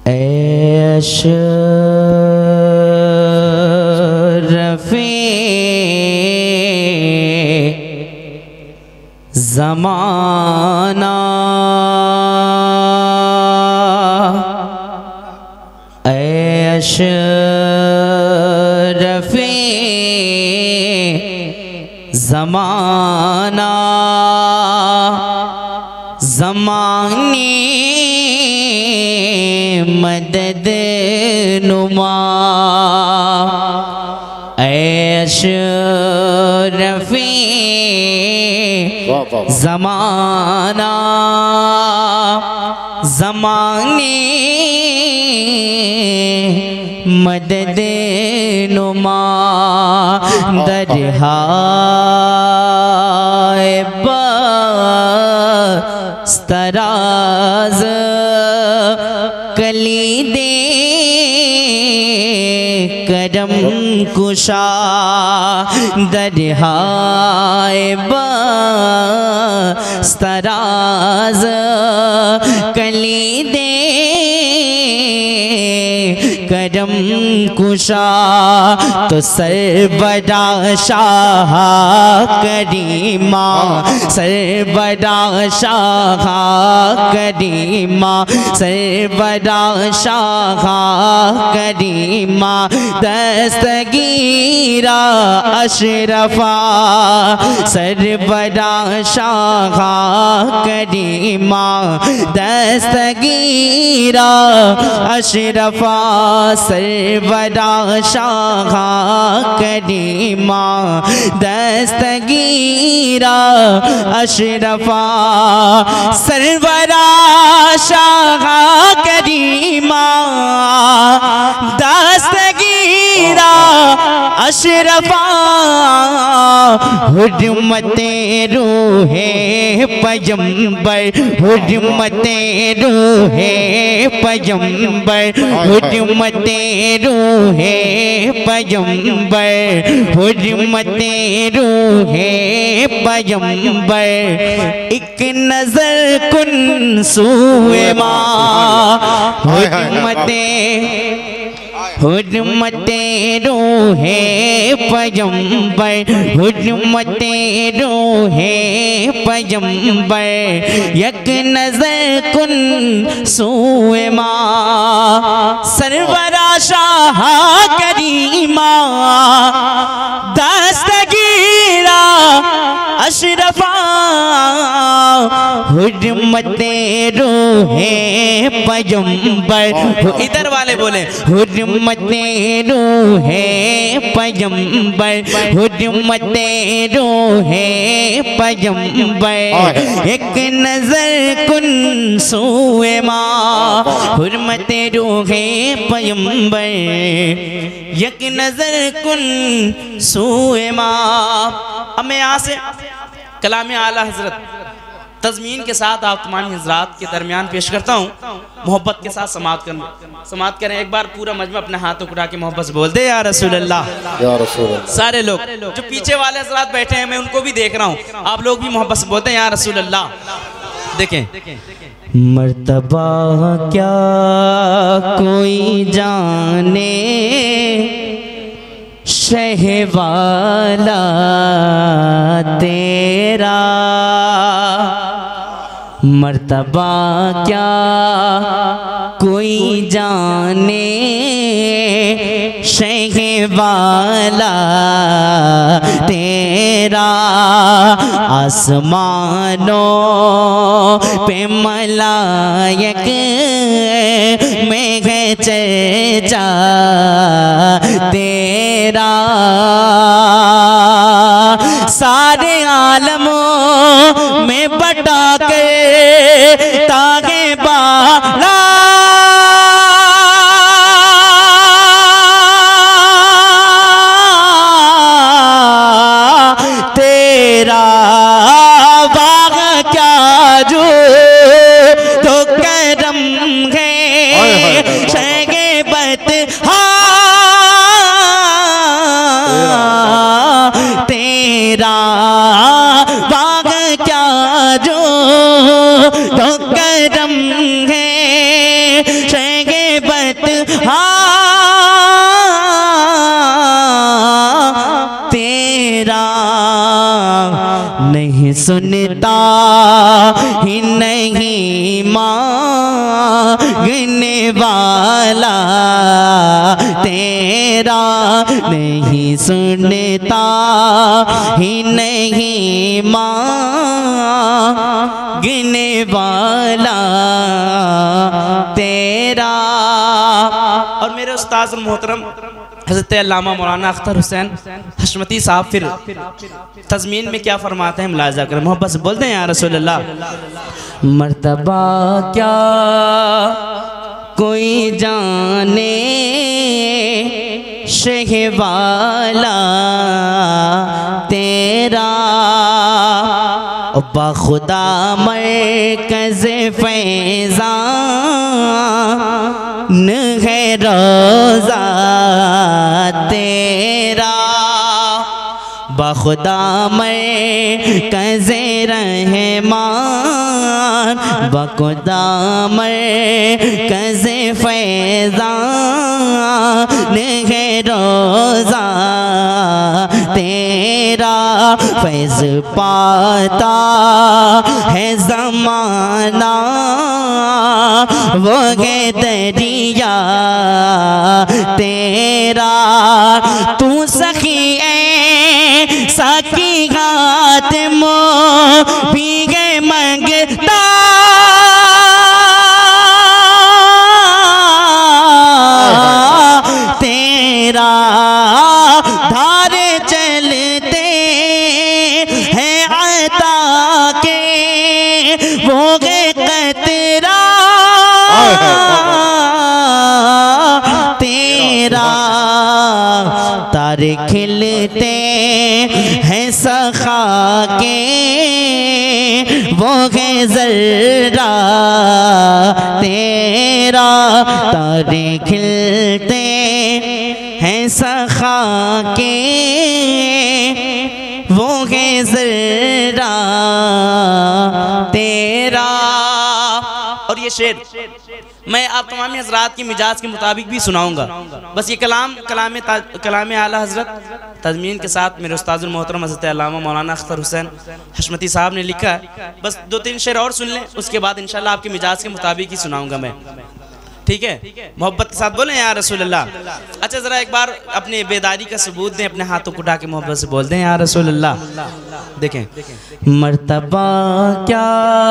अशरफ़े ज़माना अशरफ़े ज़माना ज़माने मदद नुमा अशरफ़े ज़माना ज़माने मदद नुमा दरहाए बस्तराज कलीदे करम कुशा दरहाए बस्तराज कलीदे करम कुशा तो सरबरा शाह करीमा सरबरा शाह करीमा सरबरा शाह करीमा दस्तगीरा अशरफा सरबरा शाह करीमा दस्तगीरा अशरफा सरबरा शाह करीमा दस्तगीरा अशरफा सरबरा शाह करीमा दस्तगीरा अशरफा हुर्मते रूहे पैगंबर हुर्मते रूहे पैगंबर हुर्मते रूहे पैगंबर हुर्मते रूहे पैगंबर एक नजर कुन सूए माँ हुर्मते रूहे पैगंबर हुर्मते रूहे पैगंबर एक नजर कुन सूए माँ सरबरा शाह करीमा दस्तगीरा अशरफा हुर्मते रूहे पैगंबर इधर वाले बोले हुर्मते रूहे पैगंबर हुर्मते रूहे पैगंबर एक नजर कुन सूए माँ हुर्मते रूहे पैगंबर एक नजर कुन सूए माँ। अब मैं यहाँ से कलाम आला हजरत तज़मीन के साथ आप तमाम हजरात के दरमियान पेश करता हूँ। मोहब्बत के साथ समात करें। एक बार पूरा मजमा अपने हाथों उठा के मोहब्बत से बोल दे या रसूल अल्लाह या रसूल अल्लाह। सारे लोग जो पीछे वाले हजरात बैठे हैं मैं उनको भी देख रहा हूँ, आप लोग भी मोहब्बत से बोलते हैं या रसूल अल्लाह। देखें मर्तबा क्या कोई जाने शहवाला तेरा मर्तबा क्या कोई जाने शहवाला तेरा आसमानों पे मलायक में है चर्चा तेरा सारे आलमों में बटा के तागे बाला तेरा बाग क्या जो तो करम है शगबत तेरा बाग क्या जो तो करम बतहा तेरा नहीं सुनता ही नहीं मांगने वाला तेरा नहीं सुनता ही नहीं मांगने वाला तेरा। और मेरे उस्ताद मोहतरम हज़रत अल्लामा मौलाना अख्तर हुसैन हशमती साहब फिर तज़मीन में क्या फरमाते हैं, मुलाज़ा करें, मोहब्बत से बोलते हैं या रसूल अल्लाह। मर्तबा क्या कोई जाने शहवाला तेरा बखुदा मरकज़ फैज़ान है रोज़ा तेरा बखुदा मरकज़ रहमान बखुदा मरकज़ फैज़ान है रोज़ा तेरा फैज़ पाता है ज़माना वो है दरिया तेरा तू सखी सखी हाथ मो भीगे मंगता तेरा धारे चलते हैं आता के वो गे कतरा तेरा तारे खिलते हैं सखा के वो है जर्रा तेरा तारे खिलते हैं सखा के वो है जर्रा तेरा। और ये शेर मैं आप तमामी हजरात की मिजाज के मुताबिक भी सुनाऊंगा। बस ये कलाम आला हजरत तज़मीन के साथ मेरे उस्ताद मोहतरम हज़रत अल्लामा मौलाना अख्तर हुसैन हशमती साहब ने लिखा है। बस 2-3 शेर और सुन लें, उसके बाद इंशाल्लाह आपके मिजाज के मुताबिक ही सुनाऊंगा मैं, ठीक है? मोहब्बत के साथ बोलें या रसूल अल्लाह। अच्छा ज़रा एक बार अपने बेदारी का सबूत दें, अपने हाथों को उठा के मोहब्बत से बोल दें या रसूल अल्लाह। देखें, मर्तबा क्या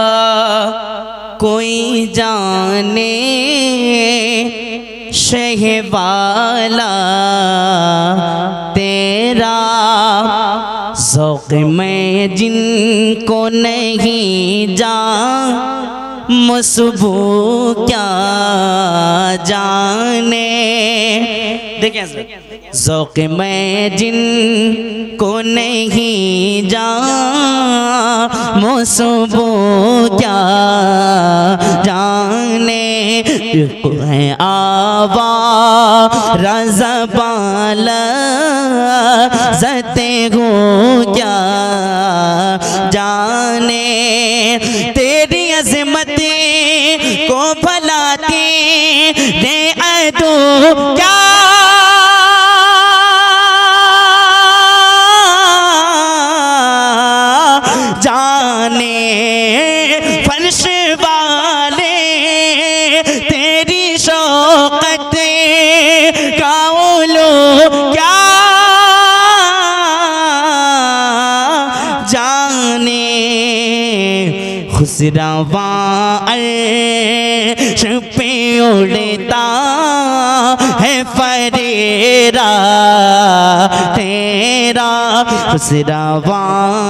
कोई जाने शहवाला तेरा ज़ौक़ में जिनको नहीं जा मसबू क्या जाने। देखिए ज़ौक़ में जिनको नहीं जा मसबू क्या जाने है आवारा ज़बान ज़ते हो क्या जाने तेरी अज़मत को भलाते दे अदो क्या जाने फर्श वाले तेरी शौकत का लो क्या जाने खुसरवा अर्श पे उड़ता है फरेरा तेरा खुसरवा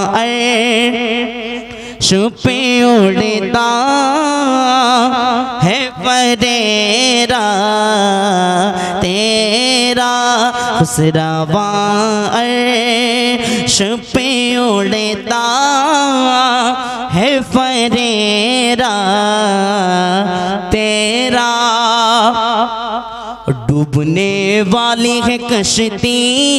अर्श पे उड़ता है फरेरा तेरा खुसरवा अर्श पे उड़ता है फरेरा तेरा डूबने वाली है कश्ती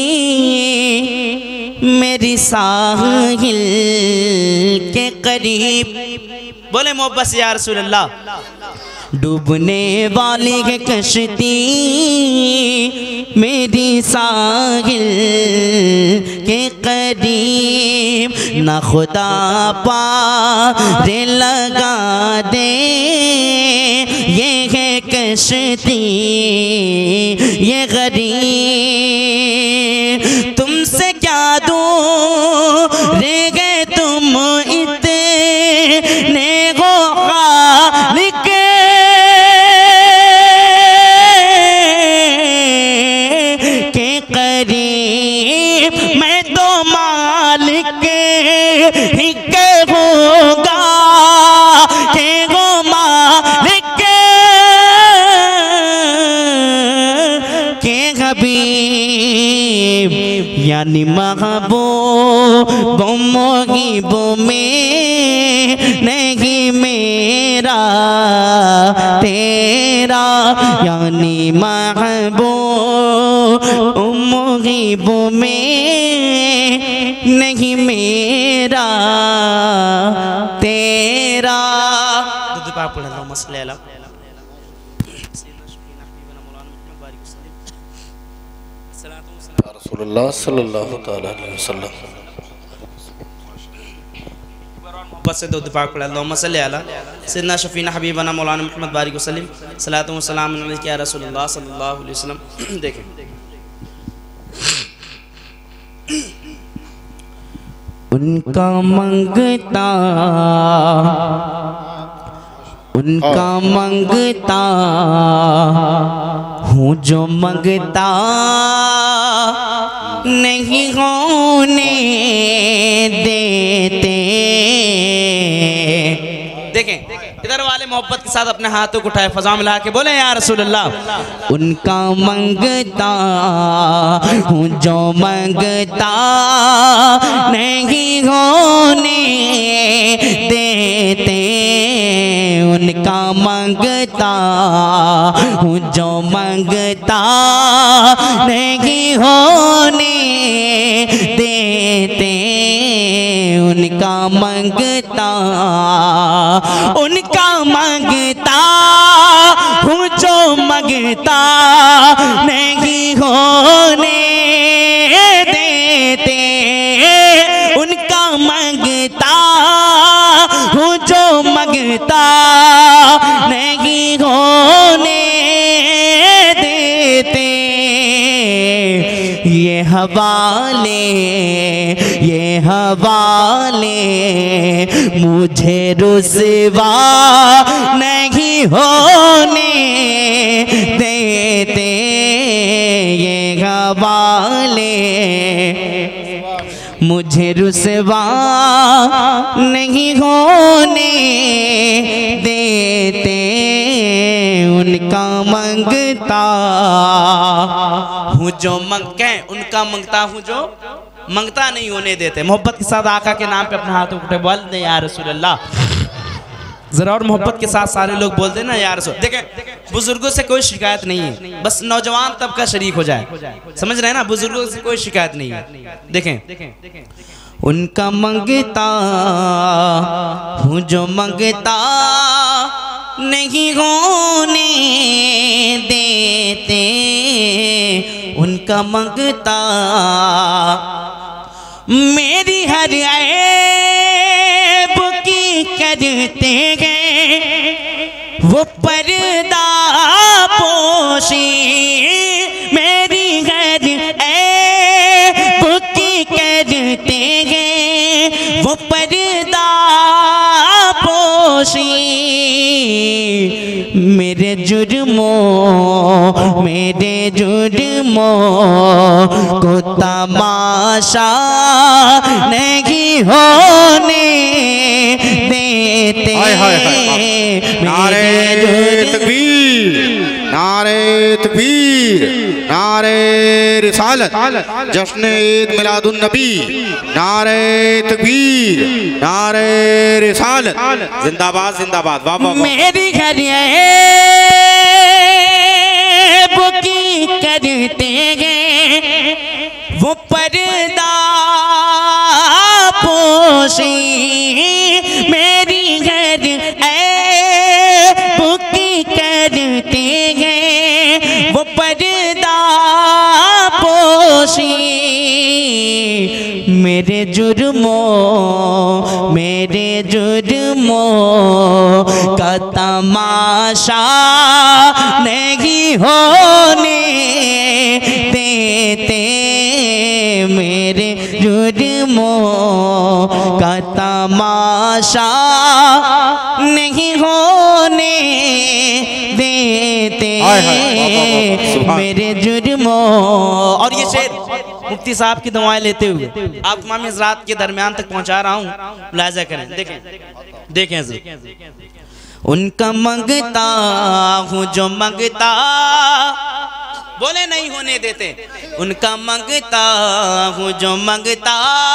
मेरी साहिल के करीब। बोले मोहब्बत से या रसूल अल्लाह। डूबने वाली है कश्ती मेरी साहिल के करीब, न खुदा पार लगा दे ये है कश्ती ये गरीब। तुमसे क्या दूर गए तुम इतने हो खालिक के करीब, मैं तो मालिक ही कहूँगा के हो मालिक के हबीब, यानी महबूब मुहिब में नहीं मेरा तेरा, यानी महबूब मुहिब में नहीं मेरा तेरा। रसूलुल्लाह सल्लल्लाहु तआला अलैहि वसल्लम बस से दुद पाक पढ़ा अल्लाहुम्मा सल्ली अला सय्यिदना शफीना हबीबना मौलाना मुहम्मद बारिक वसल्लम सलातु व सलाम अलैका या रसूलुल्लाह सल्लल्लाहु अलैहि वसल्लम। देखें उनका मंगता हूँ जो मंगता नहीं होने देते। देखें इधर वाले मोहब्बत के साथ अपने हाथों को उठाए फजा मिला के बोले या रसूल अल्लाह। उनका मंगता हूँ जो मंगता नहीं होने देते, उनका मंगता हूँ जो मंगता नहीं होने देते, उनका मंगता मंगता हूँ जो मंगता नहीं होने देते, उनका मंगता हूँ जो मंगता नहीं होने देते। ये हवाले मुझे रुसवा नहीं होने देते, ये हवाले मुझे रुसवा नहीं होने देते, उनका मंगता हूँ जो उनका मंगता हूँ जो मंगता नहीं होने देते। मोहब्बत के साथ आका के नाम पे अपने हाथों को उठे बोल दे या रसूल अल्लाह जरा, और मोहब्बत के साथ सारे लोग बोल देना या रसूल। देखें बुजुर्गों से कोई शिकायत नहीं है, बस नौजवान तबका शरीक हो जाए, समझ रहे हैं ना, बुजुर्गों से कोई शिकायत नहीं है। देखें उनका मंगता हूँ जो मंगता नहीं होने देते, उनका मंगता मेरी हर ऐब की करते हैं वो पर्दा पोशी, मेरी हर ऐब की करते हैं वो पर्दा पोशी, मेरे जुर्मों को तमाशा नहीं होने देते। नारे तकबीर, नारे तकबीर, नारे रिसालत, जश्न ईद मिलादुन नबी, नारे तकबीर, नारे रिसालत, जिंदाबाद जिंदाबाद। वाह वाह। मेरी घर बुकी करते हैं वो पर्दा पोशी, मेरी घर बुकी करते हैं वो पर्दा पोशी। मेरे जुर्मों का तमाशा नहीं होने देते। मेरे जुर्मों का तमाशा नहीं होने देते मेरे जुर्मों। और ये शेर मुफ्ती साहब की दुआएं लेते हुए आप तमाम हज़रात के दरमियान तक पहुंचा रहा हूँ, मुलाहिज़ा करें। देखें उनका मंगता हूँ जो मंगता, बोले नहीं होने देते। उनका मंगता हूँ जो मंगता,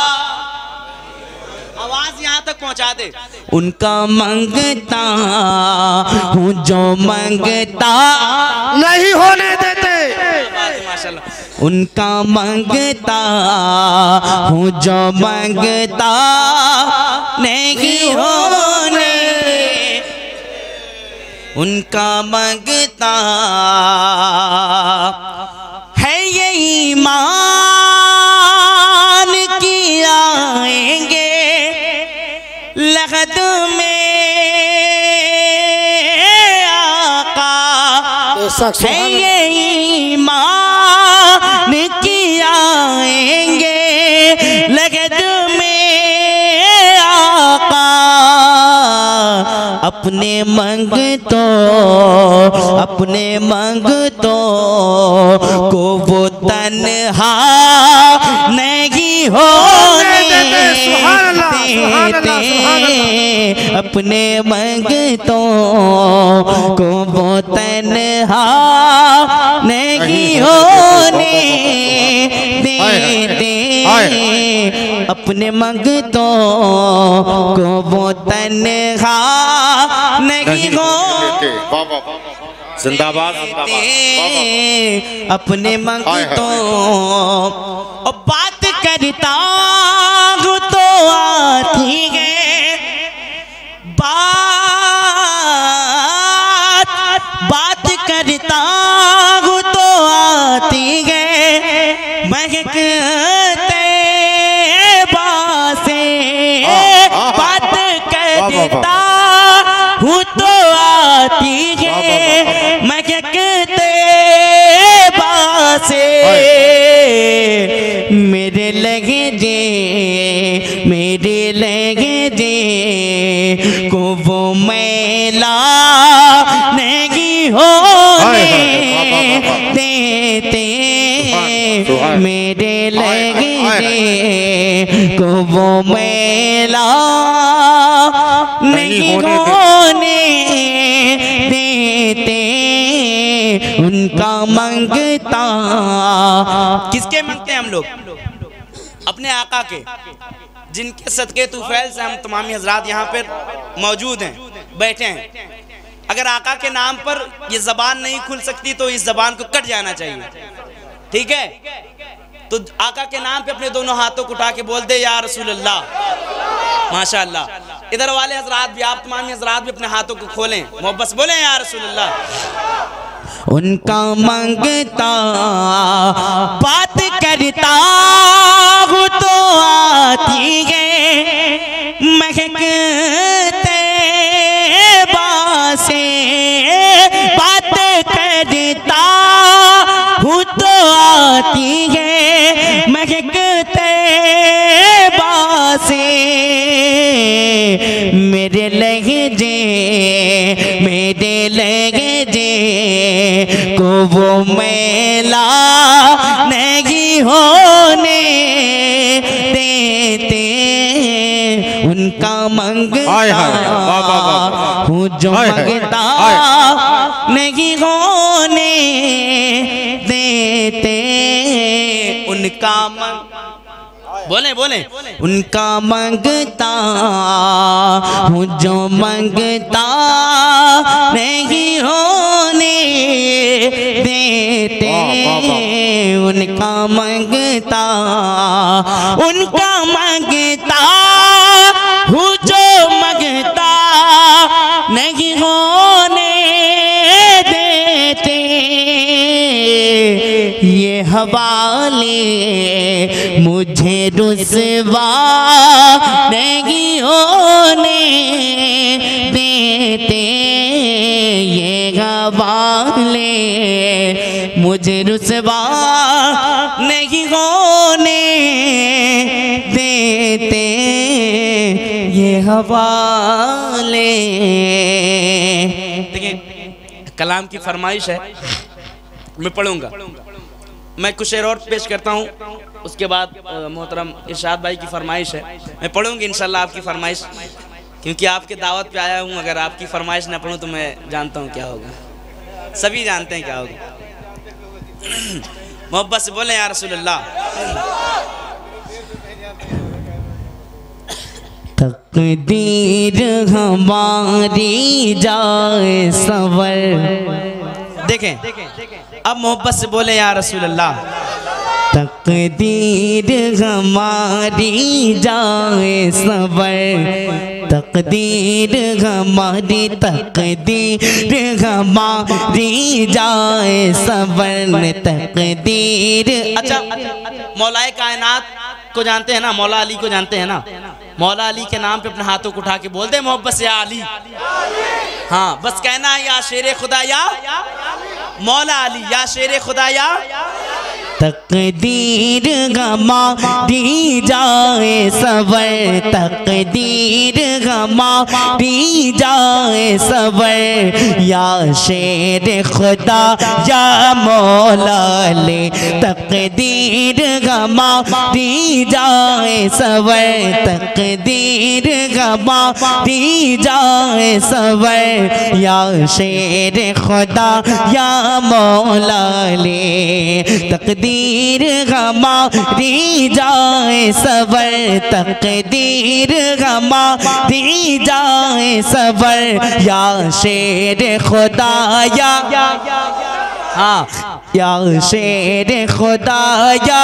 आवाज यहाँ तक पहुँचा दे। उनका मंगता हूँ जो मंगता नहीं होने देते। माशाल्लाह। उनका मंगता हूँ जो मंगता नहीं होने, उनका मंगता है ये ईमान की आएंगे लगद में आका, है ये ईमान की आएंगे लगद में आका। अपने मंगतों को वो तन्हा नहीं होने देते। अपने मंगतों को वो तन्हा नहीं होने देते। अपने मंगतों को वो तन्हा नहीं होने, जिंदाबाद। अपने मंगतों और बात करता हूँ तो आती है बात करता हूँ तो आती है महकते बासे। बात करता हूँ तो आती है महकते बासे। मेरे लहजे को वो मैला नहीं होने देते। मेरे लहजे को वो मैला नहीं होने देते। उनका मंगता, किसके मंगते हैं हम लोग? अपने आका के, जिनके सदके तुफैल से हम तमामी हजरात यहाँ पर मौजूद हैं, बैठे हैं। अगर आका के नाम पर ये जबान नहीं खुल सकती तो इस जबान को कट जाना चाहिए, ठीक है? तो आका के नाम पे अपने दोनों हाथों को उठा के बोल दे या रसूल अल्लाह। माशाअल्लाह। इधर वाले हजरात भी, आप तमामी हजरात भी अपने हाथों को खोलें, मोहब्बत से बोलें या रसूल अल्लाह। उनका मंगता बात करता हूँ तो आती है महकते बासे। बात करता हूँ तो आती है महकते बासे। मेरे लहजे को वो मैला नहीं होने देते। उनका मंगता हूँ जो मंगता नहीं होने देते। उनका बोले उनका मंगता हूँ जो मंगता नहीं होने देते। उनका मंगता हूँ जो मंगता नहीं होने हवाले, मुझे रुसवा नहीं होने देते ये हवाले, मुझे रुसवा नहीं होने देते ये हवाले। देखिए कलाम की फरमाइश है, मैं पढ़ूंगा, मैं कुछ शेर और पेश करता हूँ, उसके बाद मोहतरम इरशाद भाई की फरमाइश है, मैं पढ़ूंगी इंशाल्लाह आपकी फरमाइश, क्योंकि आपके दावत पे आया हूँ। अगर आपकी फरमाइश ना पढ़ूँ तो मैं जानता हूँ क्या होगा, सभी जानते हैं क्या होगा। मोहब्बत से बोले या रसूल अल्लाह। तकदीर हमारी जाए सवर, देखें अब मोहब्बत से बोले या रसूल अल्लाह। तकदीर हमारी जाए सवर, तकदीर हमारी, तकदीर हमारी जाए सवर, तकदीर। अच्छा मौलाए कायनात को जानते हैं ना, मौला अली को जानते हैं ना, मौला अली के नाम पे अपने हाथों को उठा के बोल दे मोहब्बत से या अली। हाँ बस कहना है या शेर खुदा या मौला अली, या शेर खुदा या। तकदीर हमारी जाए सवर, तकदीर हमारी जाए सवर, या शेर खुदा या मौला ले, तकदीर हमारी जाए सवर, तकदीर हमारी जाए सवर, या शेर खुदा या मौला ले, तकदीर हमारी जाए सवर, तकदीर हमारी जाए सवर, या शेर खुदा या। हाँ या शेर खुदा या,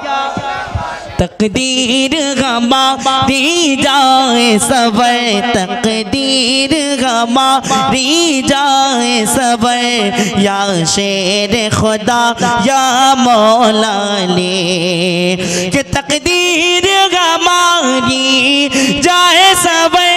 तकदीर हमारी जाए सवर, तकदीर हमारी जाए सवर, या शेर खुदा या मौला ले, कि तकदीर हमारी जाए सवर,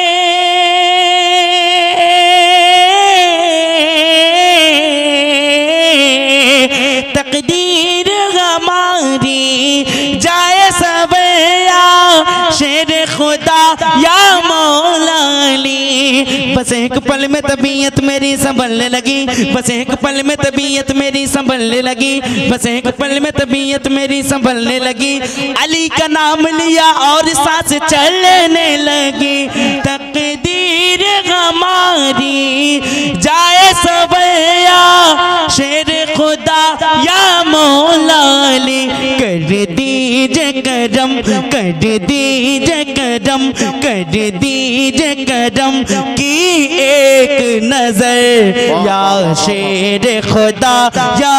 तकदीर हमारी जाए सवैया, शेर खुदा या मौला अली। बस एक पल में तबीयत मेरी संभलने लगी, बस एक पल में तबीयत मेरी संभलने लगी, बस एक पल में तबीयत मेरी संभलने लगी, अली का नाम लिया और सांस चलने लगी, तकदीर हमारी जाए सवैया, शेर खुदा या मौला अली। कर दीजिए करम, कर दीजिए करम, कर दीजिए करम की एक नजर, या शेर खुदा या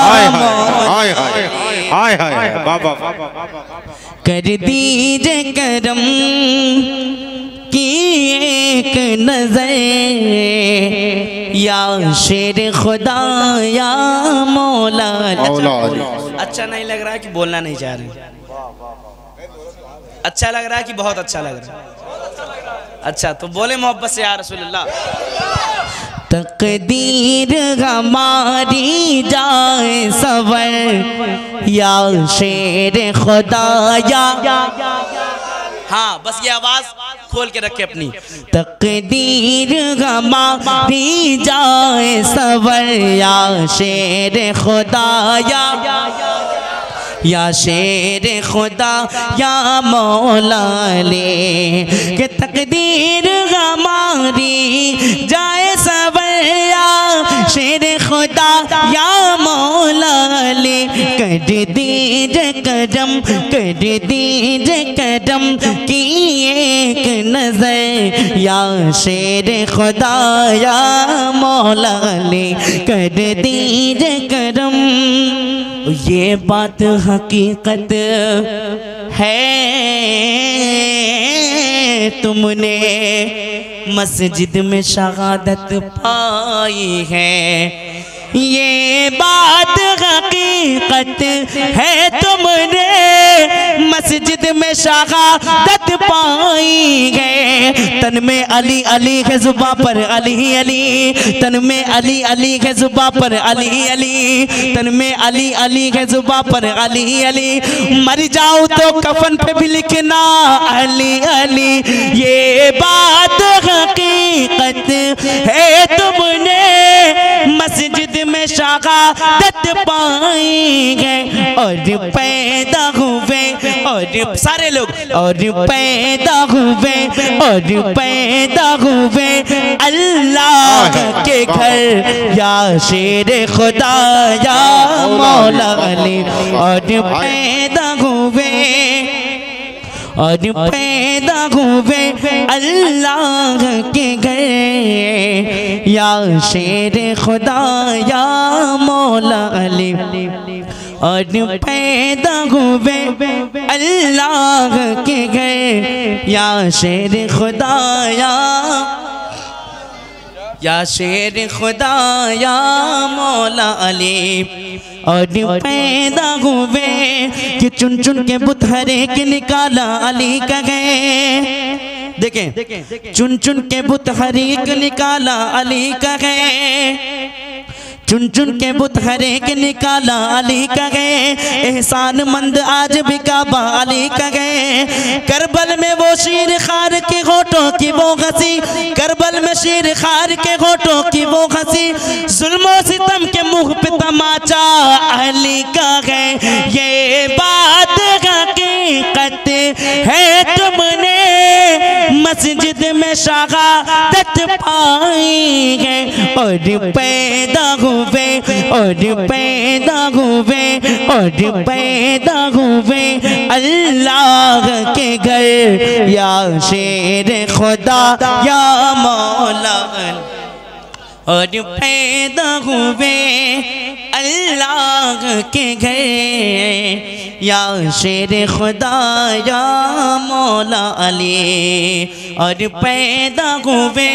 मौला, कर दीजिए करम की एक नजर, या शेर खुदा या मौला। अच्छा नहीं लग रहा है कि बोलना नहीं चाह रहे? अच्छा लग रहा है कि बहुत अच्छा लग रहा है? अच्छा तो बोले मोहब्बत से या रसूल अल्लाह। तकदीर हमारी जाए सवर, या शेर खुदा या। हाँ बस ये आवाज खोल के रखे अपनी। तकदीर हमारी जाए सवर, या शेर खुदा या शेर खुदा या मौला ले, कि तकदीर हमारी जाए सवर, या शेर खुदा या मौला ले। कर दीजिए करम, कर दीजिए करम की एक नजर, या शेर खुदा या मौला ले। कर दीजिए करम, ये बात हकीकत है, तुमने मस्जिद में शहादत पाई है, ये बात हकीकत है तुमने मस्जिद में शहादत पाई है। तन में अली अली है जुबा पर अली अली, तन में अली अली है जुबा पर अली अली, तन में अली अली है जुबा पर अली अली। मर जाऊं तो कफन पे भी लिखना अली अली। ये बात हकीकत है तुमने मस्जिद में शहादत पाई है। और पैदा हुए और सारे लोग और पैदा हुए और पैदा हुए अल्लाह के घर या शेर खुदा या मौला अली। और पैदा हुए और पैदा हुए अल्लाह के घर या शेर खुदा या मौला अली। और पैदा हुए अल्लाह के घर या शेर खुदा या शेर खुदा या मौला अली। और पैदा हुए कि चुन चुन के बुत हर एक निकाला अली का है। देखें, चुन चुन के बुत हर एक निकाला अली का है। चुन चुन के बुत हर एक निकाला अली का है। एहसान मंद आज भी काबा अली का है। करबल में वो शीर खार के होठों की वो हंसी, करबल में शीर खार के होठों की वो हंसी। जुल्मों सितम के मुंह पे तमाचा अली का है। ये बात हकीकत है तुमने मस्जिद में शहादत पाई है। और पैदा हुए और पैदा हुए और पैदा हुए अल्लाह के घर या शेर खुदा या मौला। और पैदा हुए अल्लाह के घर या शेर खुदा या मौला अली। और पैदा हुए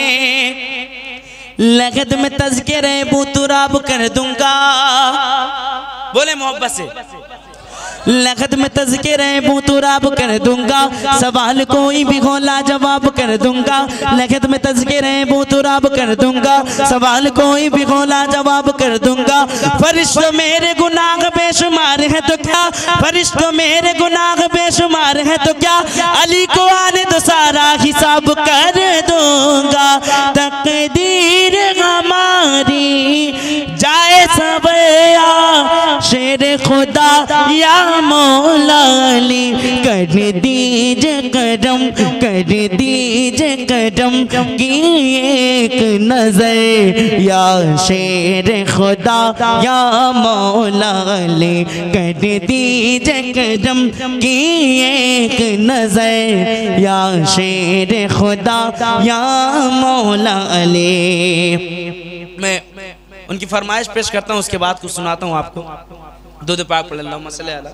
लगत में तज़किरे बुतुराब कर दूंगा। बोले मोहब्बत से, लगत में तज़किरे बुतुराब कर दूंगा। सवाल कोई भी होला जवाब कर दूंगा। लगत में तज़किरे बुतुराब कर दूंगा। सवाल कोई भी होला जवाब कर दूंगा। फरिश्तों मेरे गुनाह बेशुमार है तो क्या, फरिश्तों मेरे गुनाह बेशुमार है तो क्या। अली को आने तो सारा हिसाब कर दूंगा। तकदीर हमारी जाए सवैया शेर खुदा या मौला अली। कर दीजिए करम, कर दीजिए करम की एक नजर या शेर खुदा या मौला अली। कर दीजिए करम की एक नजर या शेर खुदा या मौला अली। मैं उनकी फरमाइश पेश करता हूँ, उसके बाद कुछ सुनाता हूँ आपको। दूध पाक पढ़ अल्लाहुम्मा सल्ली अला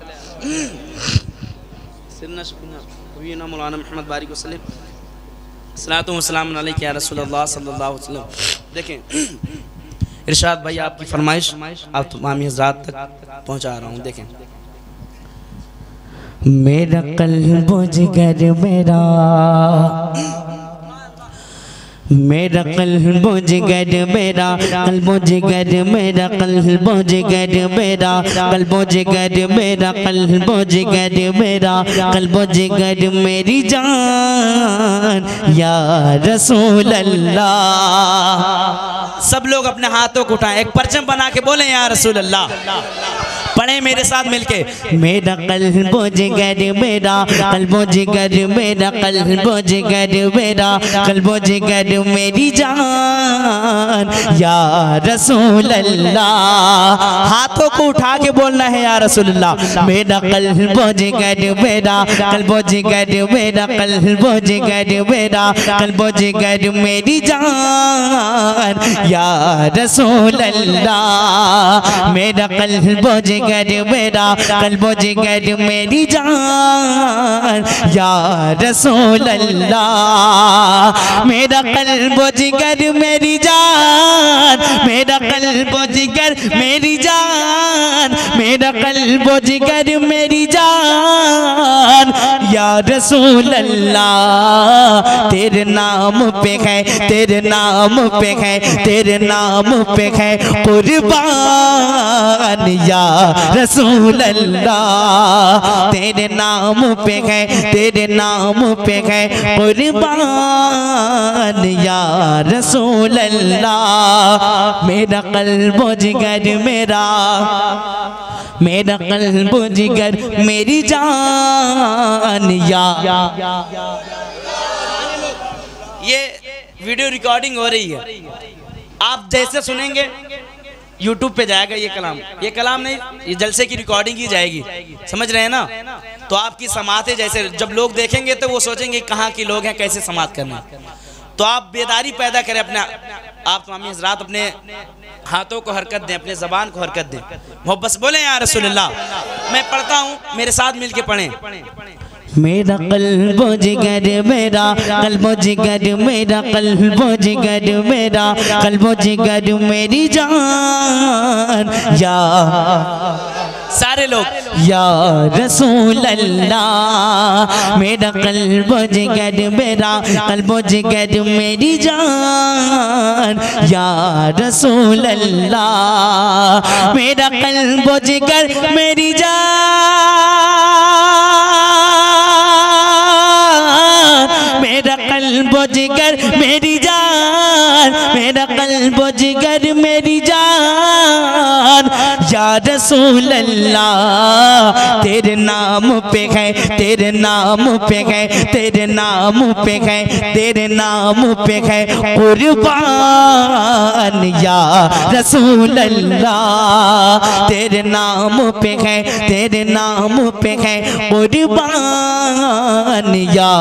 सय्यिदना नबीना मौलाना मुहम्मद बारिक वसल्लम सल्लल्लाहु वसल्लम अलैहि या रसूलल्लाह सल्लल्लाहु अलैहि वसल्लम। देखें इरशाद भाई, आपकी फरमाइश आप तमाम हज़रात तक पहुँचा रहा हूँ। देखें, मेरा कल्ब जिगर मेरा, मेरा कल्बो जिगर मेरा, कल्बो जिगर मेरा, कल्बो जिगर मेरा, कल्बो जिगर मेरा, कल्बो जिगर मेरा, कल्बो जिगर मेरी जान या रसूल अल्लाह। सब लोग अपने हाथों को उठाएं, एक परचम बना के बोले या रसूल अल्लाह। पढ़े मेरे साथ मिलके, मेरा कल्बो जिगर मेरा, कल्बो जिगर मेरा, कल्बो जिगर मेरा, कल्बो जिगर मेरी जान या रसूल अल्लाह। हाथों को उठा के बोलना है या रसूल अल्लाह। मेरा कल्बो जिगर मेरा, कल्बो जिगर मेरा, कल्बो जिगर मेरा, कल्बो जिगर मेरी जान या रसूल अल्लाह। मेरा कल्बो जिगर मेरा, कल्बो जिगर मेरी जान या रसूल अल्लाह। मेरा कल्बो जिगर मेरी जान, मेरा कल्बो जिगर मेरी जान मेरा कल्बो जिगर मेरी जान या रसूल अल्लाह तेरे नाम पे है, तेरे नाम पे है, तेरे नाम पे है कुर्बान या रसूल अल्लाह तेरे नाम पे है, तेरे नाम पे है कुर्बान या रसूल अल्लाह। मेरा कल्बो जिगर मेरा कल्बो जिगर मेरी जान या। ये वीडियो रिकॉर्डिंग हो रही है, आप जैसे सुनेंगे YouTube पे जाएगा ये कलाम नहीं, ये जलसे की रिकॉर्डिंग की जाएगी, समझ रहे हैं ना। तो आपकी समातें जैसे जब लोग देखेंगे तो वो सोचेंगे कहाँ के लोग हैं, कैसे समात करना। तो आप बेदारी पैदा करें अपने आप, तमामी हज़रात अपने हाथों को हरकत दें, अपने ज़बान को हरकत दें, मोहब्बत बोले या रसूलुल्लाह। मैं पढ़ता हूँ, मेरे साथ मिल के पढ़ें। मेरा कल्बो जिगर मेरा कल्बो जिगर मेरा कल्बो जिगर मेरा कल्बो जिगर मेरी जान या सारे लोग या रसूल अल्लाह। मेरा कल्बो जिगर मेरा कल्बो जिगर मेरी जान या रसूल अल्लाह। मेरा कल्बो जिगर मेरी जान, मेरा कल्बो जिगर मेरी जान, मेरा कल्बो जिगर मेरी जान या रसूल अल्लाह तेरे नाम पे है, तेरे नाम पे है, तेरे नाम पे है, तेरे नाम पे है कुर्बान या रसूल अल्लाह तेरे नाम पे है, तेरे नाम पे है कुर्बान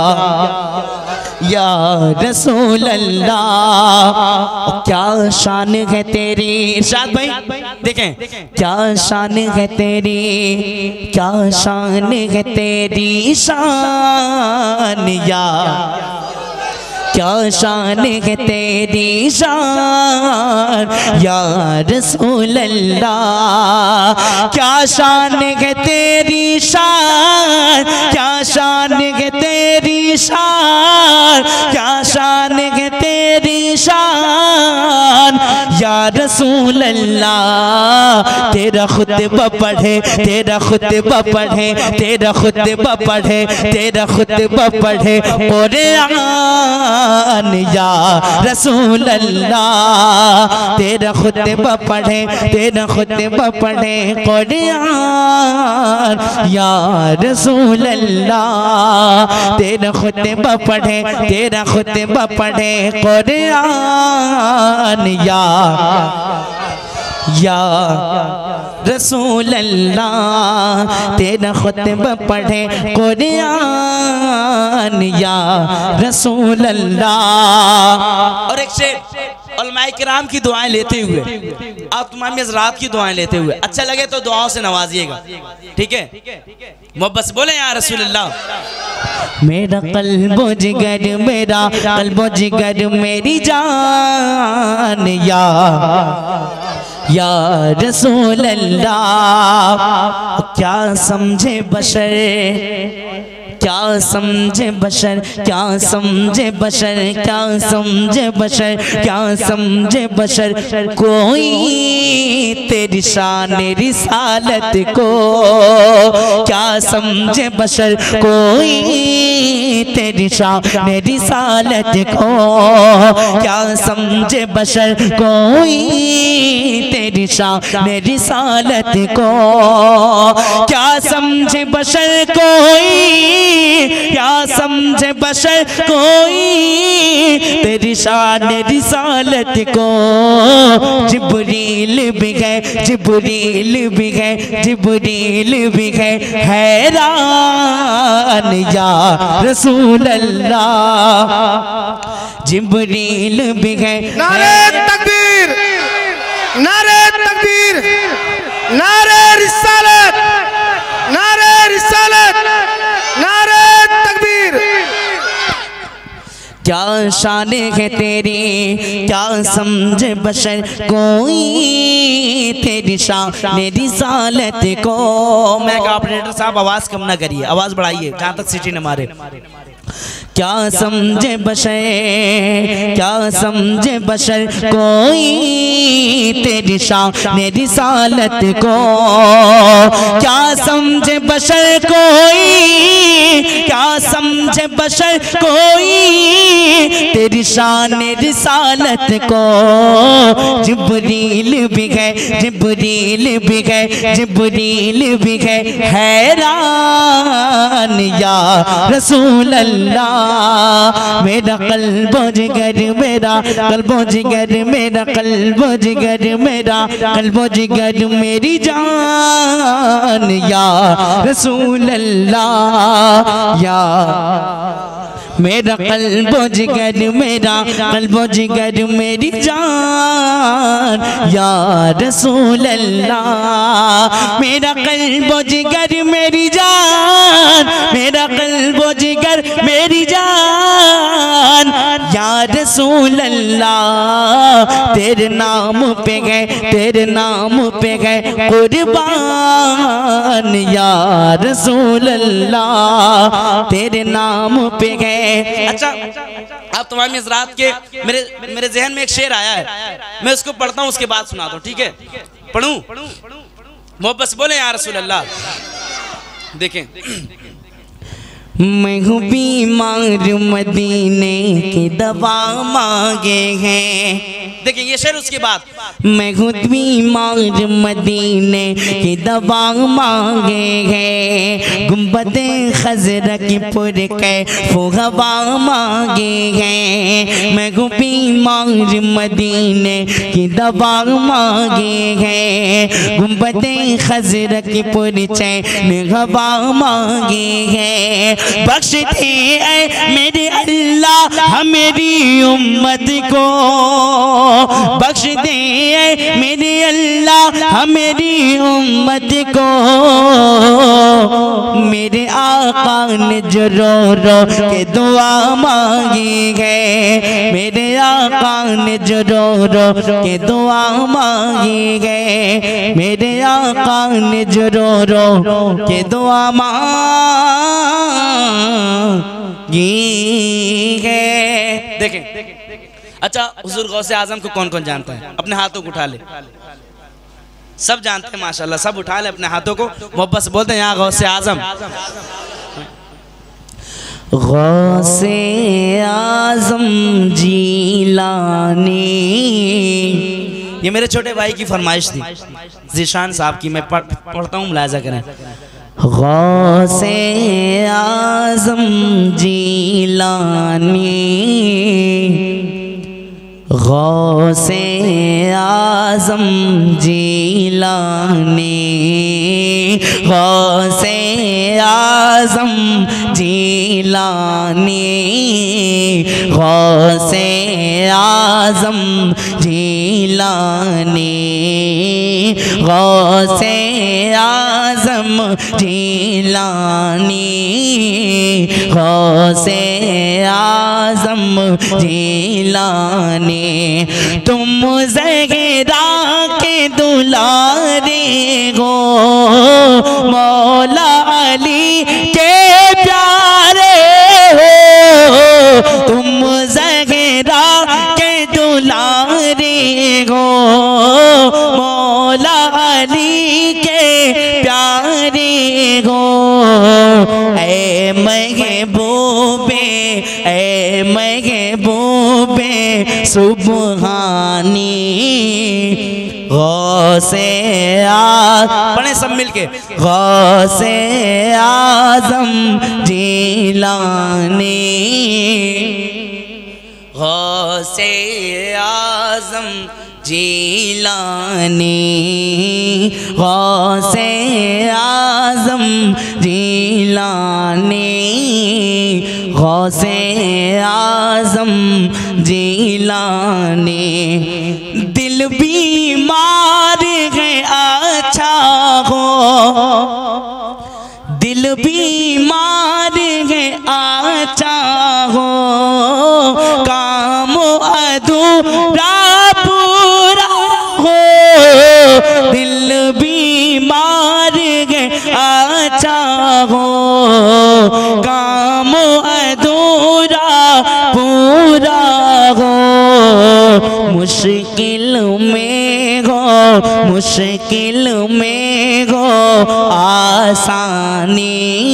या रसूल अल्लाह। क्या शान है तेरी, इरशाद भाई देखें, क्या शान है तेरी, क्या शान है तेरी शान या, क्या शान है तेरी शान या रसूल अल्लाह। क्या शान है तेरी शान, क्या शान है तेरी शान, क्या शान है तेरी शान या रसूल अल्लाह। तेरा खुतबा पढ़े, तेरा खुतबा पढ़े, तेरा खुतबा पढ़े, तेरा खुतबा पढ़े कुरान या रसूल अल्लाह। तेरा खुतबा पढ़े, तेरा खुतबा पढ़े कुरान या रसूल अल्लाह। तेरा खुतबा पढ़े, तेरा खुतबा पढ़े कुरान या रसूल अल्लाह। तेरा खुतबा पढ़े कुरान या रसूल अल्लाह। और एक शेर उलमाए किराम की दुआएं लेते हुए, आप तमाम हज़रात की दुआएं लेते हुए, अच्छा लगे तो दुआओं से नवाजिएगा, ठीक है। मोहब्बत बोले या रसूल अल्लाह। मेरा कल्बो जिगर मेरा कल्बो जिगर मेरी जान या रसूल अल्लाह। क्या समझे बशर, क्या समझे बशर, क्या समझे बशर, क्या समझे बशर, क्या समझे बशर कोई तेरी शान रिसालत को। क्या समझे बशर कोई तेरी शान रिसालत को। क्या समझे बशर कोई तेरी शान रिसालत को। क्या समझे बशर कोई, क्या समझे बशर कोई तेरी शान रिसालत को। जिब्रील भी है, जिब्रील भी है, जिब्रील भी है हैरान या रसूल अल्लाह। जिब्रील भी है। नारे तकबीर, नारे तकबीर, नारे रिसालत, नारे रिसालत, नारे तकबीर। क्या शान है तेरी, क्या समझे बशर कोई तेरी शान रिसालत को। मैं कहा ऑपरेटर साहब आवाज कम ना करिए, आवाज बढ़ाइए जहां तक सिटी न मारे। क्या समझे बशर, क्या समझे बशर कोई तेरी शान रिसालत को। क्या समझे बशर कोई, क्या समझे बशर कोई तेरी शान रिसालत को। जिब्रील भी है, जिब्रील भी है, जिब्रील भी है हैरान या रसूल अल्लाह। मेरा कल्बो जिगर, मेरा कल्बो जिगर, मेरा कल्बो जिगर, मेरा कल्बो जिगर, मेरी जान या रसूल अल्लाह। या मेरा कल्बो जिगर, मेरा कल्बो जिगर, मेरी जान या रसूल अल्लाह। मेरा कल्बो जिगर, मेरी जान, मेरा कल्बो जिगर, मेरी जान या रसूल अल्लाह। तेरे नाम पे गए, तेरे नाम पे गए कुर्बान या रसूल अल्लाह। तेरे नाम पे गए। अच्छा, आप तमाम हज़रात के मेरे ज़हन में एक शेर आया है, मैं उसको पढ़ता हूँ, उसके बाद सुना दूँ, ठीक है? पढ़ूं? मोहब्बत से बोले या रसूल अल्लाह। देखें, मैं हूँ बीमार मदीने की दवा मांगे हैं। देखिए ये शेर, उसके बाद मैं हूँ बीमार मदीने की दवा मांगे हैं। गुंबदे खजरा की पुर के हवा मांगे हैं। मैं हूँ बीमार मदीने की दवा मांगे हैं। गुंबदे खजरा की पुर चैन हवा मांगे हैं। बख्श दे मेरे अल्लाह मेरी उम्मत को। बख्श दे मेरे अल्लाह मेरी उम्मत को। मेरे आका ने जो रो रो के दुआ मांगी है। मेरे आका ने जो रो रो के दुआ मांगी है। मेरे आका ने जो रो रो के दुआ ये है। देखें, अच्छा, हुजूर गौसे आजम को कौन कौन जानता है? अपने हाथों को उठा ले। सब जानते हैं माशाल्लाह, सब उठा ले अपने हाथों को, मोहब्बत से बोलते हैं यहाँ गौसे आजम। गौसे आजम जीलानी, ये मेरे छोटे भाई की फरमाइश थी, ज़ीशान साहब की। मैं पढ़ता हूँ, मुलाहिज़ा करें। गौसे आज़म जीलानी, गौसे आज़म जीलानी, गौसे आज़म जीलानी, गौसे आज़म जीलानी, गौसे आज़म जीलानी, गौसे आज़म जीलानी। तुम ज़हरा के दुलारे हो, मौला अली के प्यारे हो। तुम ज़हरा के दुलारे हो, मौला अली के प्यारे हो। ऐ महबूबे, ऐ महबूबे सुबहानी, गौसे पढ़े सब मिलके। गौसे आज़म जीलानी, गौसे आज़म जीलानी, गौसे आज़म जीलानी, गौसे आज़म जीलानी। दिल बीमार है अच्छा हो, दिल बीमार है अच्छा हो, काम अधूरा पूरा हो। दिल मुश्किल में हो आसानी,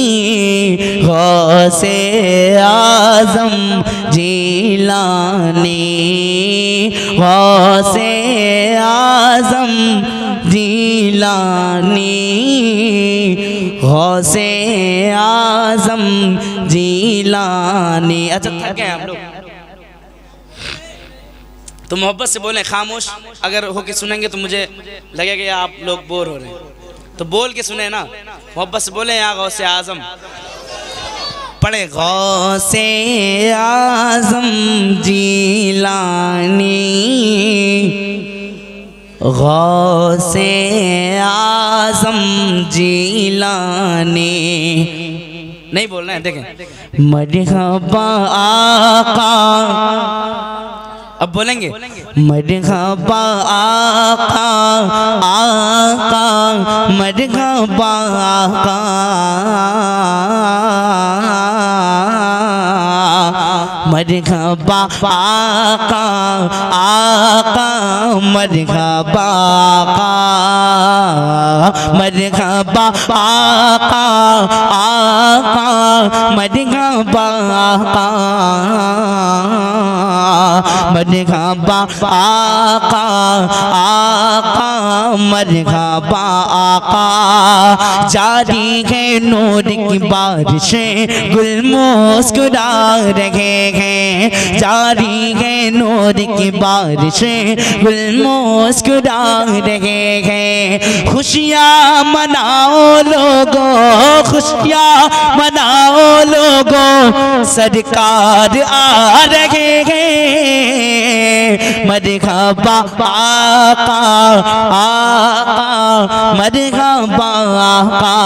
गौसे आज़म जीलानी, गौसे आज़म जीलानी, गौसे आज़म जीलानी। अच्छा थक गए आप लोग तो मोहब्बत से बोलें, खामोश अगर हो के सुनेंगे तो मुझे लगेगा आप लोग बोर हो रहे हैं, तो बोल के सुने ना, मोहब्बत से बोलें या गौसे आज़म। पढ़े गौसे आज़म जीलानी, गौसे आज़म जीलानी। नहीं बोलना है, देखें मरहबा आका, अब बोलेंगे मरहबा आका, आका मरहबा आका, मरहबा आका, आका मरहबा आका, मरहबा आका, आका मरहबा आका, मरहबा आका, आका मरहबा आका। जारी है नूर की बारिशें, गुल मुस्कुरा रहे हैं, जारी है नूर की बारिशें, गुल मुस्कुरा रहे हैं। खुशियाँ मनाओ लोगों, खुशियाँ मनाओ लोगों, सरकार आ रहे हैं। मरहबा आका, आका मरहबा आका,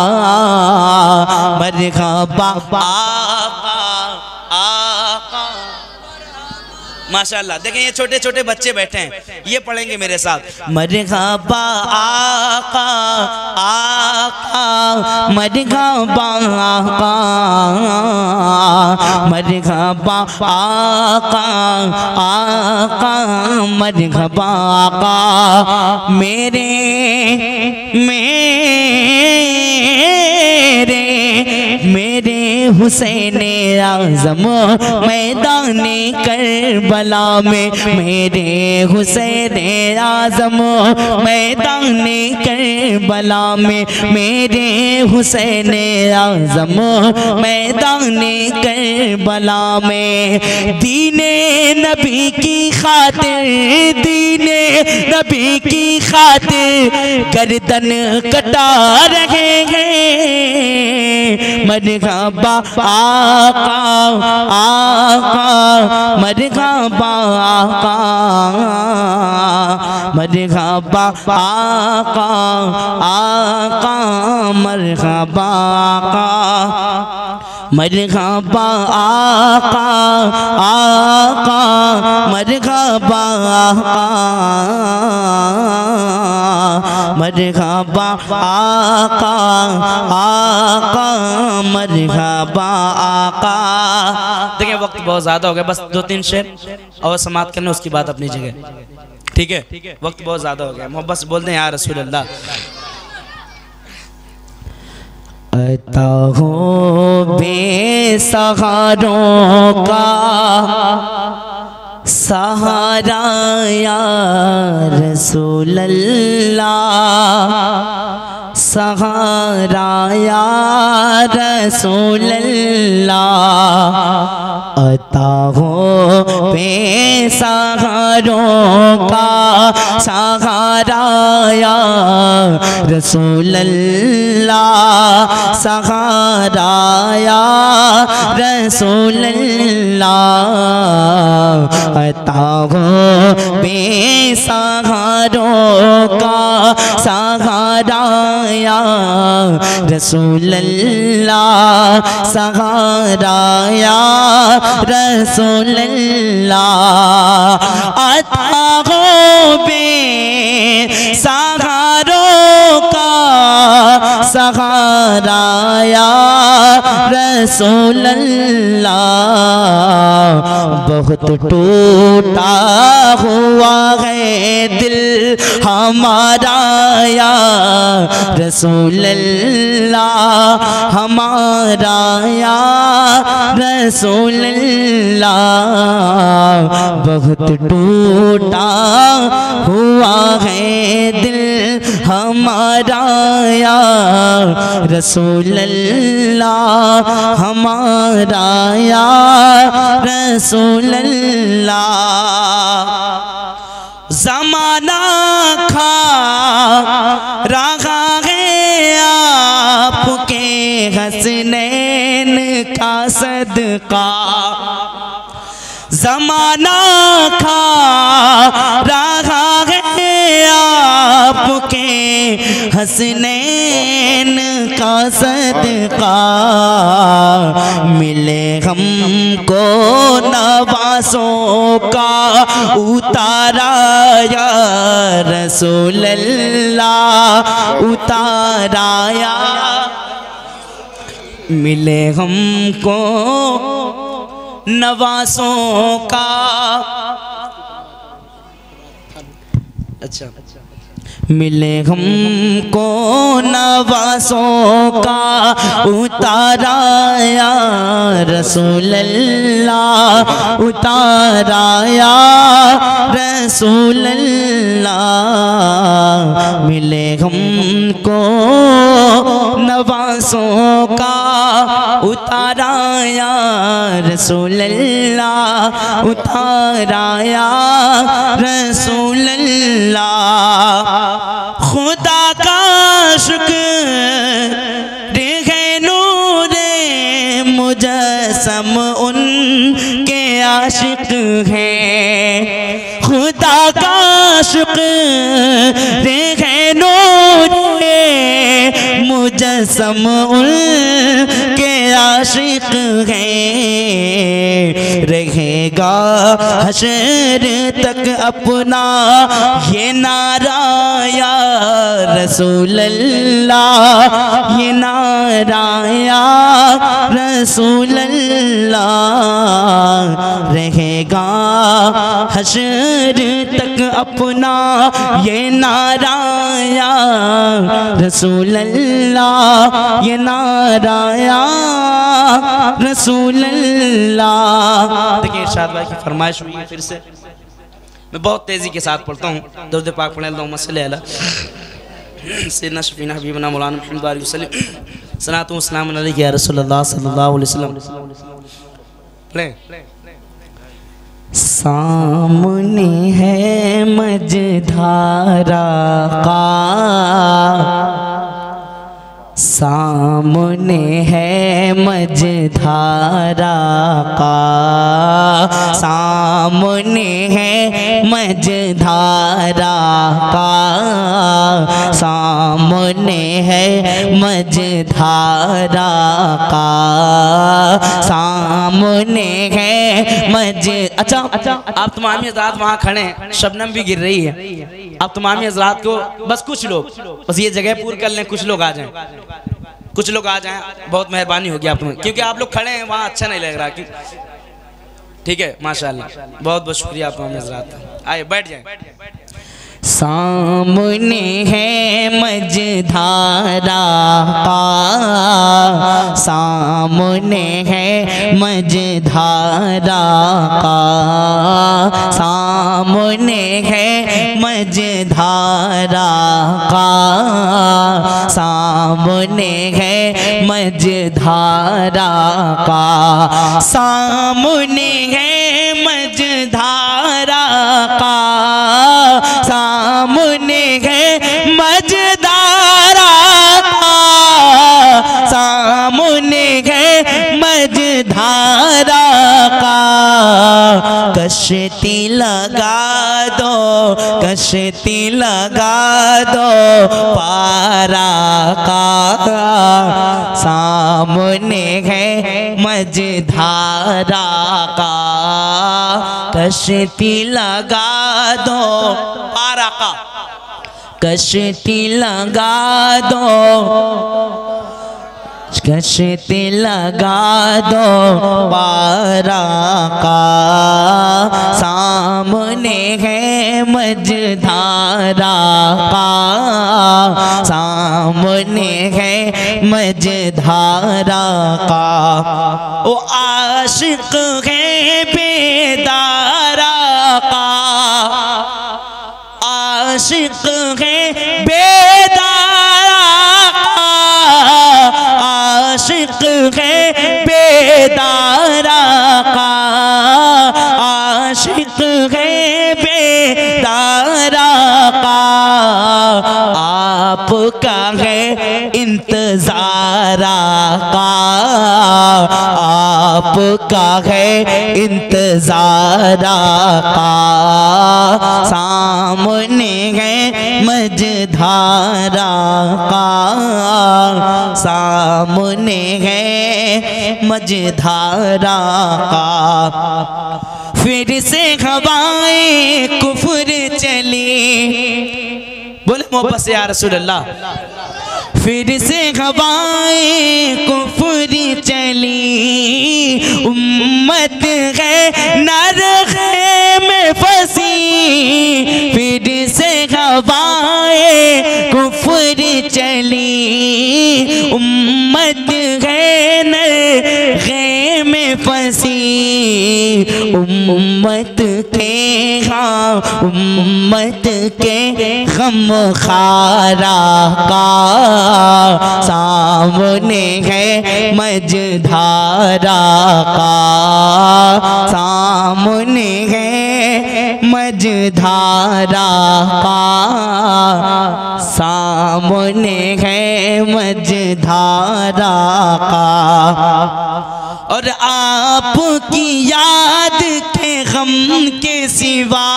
मरहबा आका, आका। माशाल्लाह, देखें ये छोटे छोटे बच्चे बैठे हैं, ये पढ़ेंगे मेरे साथ। मरहबा आका, आका मरहबा आका, मरहबा आका, आका मरहबा आका। मेरे मेरे मेरे हुसैन आज़म मैदान करबला में, मेरे हुसैन आज़म मैदान करबला में, मेरे हुसैन आज़म मैदान करबला में। दीने नबी की खातिर, दीने नबी की खातिर गर्दन कटा रहे हैं। मरहबा आका, आका मरहबा आका, मरहबा आका, आका मरहबा आका, मरहबा आका, आका मरहबा आका, मरहबा आका, आका मरहबा आका। देखिए वक्त बहुत ज़्यादा हो गया, बस 2-3 शेर और समाप्त करना, उसकी बात अपनी जगह, ठीक है? वक्त बहुत ज़्यादा हो गया, मोहब्बत से बोल दें या रसूल अल्लाह। अता हो बेसहारों का सहारा या रसूल अल्लाह, सहारा या रसूल अल्लाह। अता हो बेसहारों का सहारा या रसूल अल्लाह, सहारा या रसूल अल्लाह। अता हो बेसहारों का सहारा या रसूल अल्लाह, सहारा या रसूल अल्लाह। अता हो बेसहारों का सहारा या रसूल अल्लाह, बहुत टूटा हुआ है दिल हमारा या रसूल अल्लाह, हमारा या रसूल अल्लाह, बहुत टूटा हुआ है दिल हमारा या रसूल अल्लाह, हमारा या रसूल अल्लाह। ज़माना खा रहा है आपके हसनैन का सदका, ज़माना खा रहा है आपके हसनैन का सदका, मिले हमको नवासों का उतारा या रसूल अल्लाह, उतारा या मिले हमको नवासों का। अच्छा, मिले हमको नवासों का उतारा या रसूल अल्लाह, उतारा या रसूल अल्लाह, मिले हमको नवासों का उतारा या रसूल अल्लाह, उतारा या रसूल अल्लाह। खुदा का शुक्र है नूरे मुजस्सम उनके आशिक हैं, खुदा का शुक्र है नूरे मुजस्सम उनके आशिक हैं, रहेगा हशर तक अपना ये नारा या रसूल अल्लाह, ये नारा या रसूल अल्लाह, रहेगा हशर तक अपना ये नारा या रसूल अल्लाह, ये नारा या रसूल अल्लाह। देखिए इरशाद भाई की फरमाइश हुई है, फिर से मैं बहुत तेज़ी के साथ पढ़ता हूँ। दर्द पाक पढ़े अल्लाहुम्मा सल्ली अला सय्यिदना शफीना हबीबना मौलाना मुहम्मद वाली वसल्लम सलातु व सलाम अलैका या रसूलल्लाह सल्लल्लाहु अलैहि वसल्लम। सामने है मझधारा का, सामने है मझधारा का, सामने है मझधारा का, सामने है मझधारा का, सामने है अच्छा आप तमाम हज़रात वहाँ खड़े हैं, शबनम भी गिर रही है। आप तमाम हज़रात को बस कुछ लोग बस ये जगह पूरी कर लें, कुछ लोग आ जाएं, कुछ लोग आ जाएं, बहुत मेहरबानी होगी आप तुम्हें, क्योंकि आप लोग खड़े हैं वहाँ अच्छा नहीं लग रहा कि ठीक है। माशाल्लाह, बहुत बहुत शुक्रिया आप तमाम हज़रात। आइए बैठ जाएं। सामने है मझधारा का, सामने है मझधारा का, सामने है मझधारा का, सामने है मझधारा का, सामने है मझधारा का, सामने है मझधारा का, सामने है मझधारा का, कश्ती लगा दो, कश्ती लगा दो पारा का, सामने है मझधारा का, कश्ती लगा दो पारा का, कश्ती लगा दो कश्ती लगा दो पारा का, सामने है मझधारा का, सामने है मझधारा का। ओ आशिक है बेदारा का, आशिक है बेदारा का, आशिक है बेदारा का, आशिक है बेदारा का। आपका है इंतज़ारा का, आपका है इंतज़ारा का, सामने है मझधारा का, सामने है मझधारा का। फिर से हवाएं कुफर चली, बोले मोहब्बत से या रसूल अल्लाह। फिर से हवाएं कुफर चली, उम्मत है नरखे में फंसी। फिर से हवाएं कुफर चली, उम्मत है नरखे में फंसी। उम्मत के हाँ उम्मत के गम खारा का, सामने है मझधारा का, सामने है मझधारा का, सामने है मझधारा का। और आपकी याद के गम के सिवा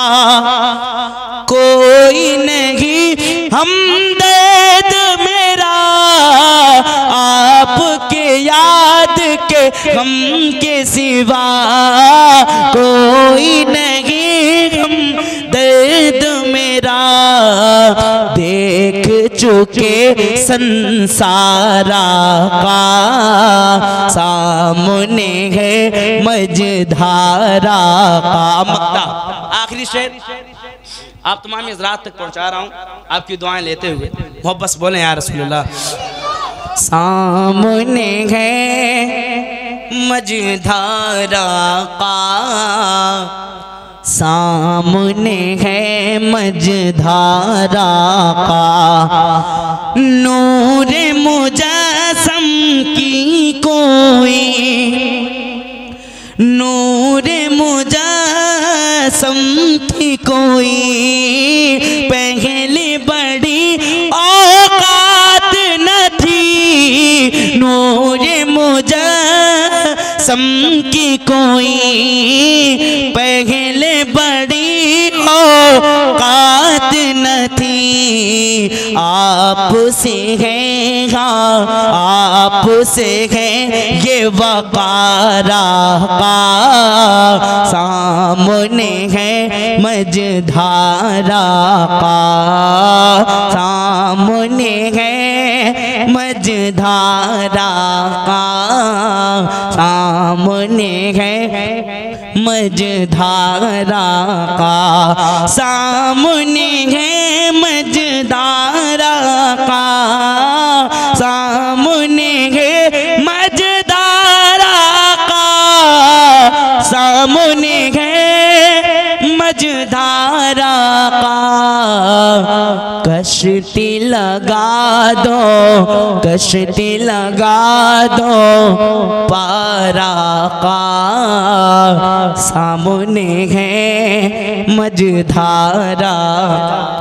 कोई नहीं हमदर्द मेरा, आपके याद के गम के सिवा कोई नहीं हमदर्द मेरा। देख चुके संसारा का, सामने है मझधारा का। मक्ता आखिरी शेर आप तमाम हज़रात तक पहुंचा रहा हूं, आपकी दुआएं लेते हुए मोहब्बत से बोले या रसूलुल्लाह। सामने है मझधारा का, सामने है मझधारा का। नूर मुजस्सम की कोई, नूर मुजस्सम की कोई पहले बड़ी औकात न थी। नूर मुजस्सम की कोई पहले बड़ी औकात न थी। आपसे है हाँ आपसे है ये वकारा का, सामने है मझधारा का, सामने है मझधारा का, सामने है मझधारा का, सामने है मझधारा का, सामने है मझधारा का, सामने है मझधारा का। कश्ती लगा दो, कश्ती लगा दो पारा का, सामने है मझधारा।